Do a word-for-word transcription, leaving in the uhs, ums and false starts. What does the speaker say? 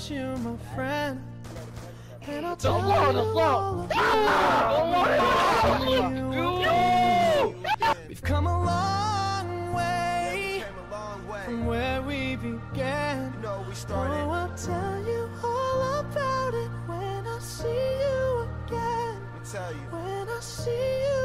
about you, my friend. And I'll Don't tell want you to all slow. about you. We've come a long way from where we began. Oh, I'll tell you all about it when I see you again. When I see you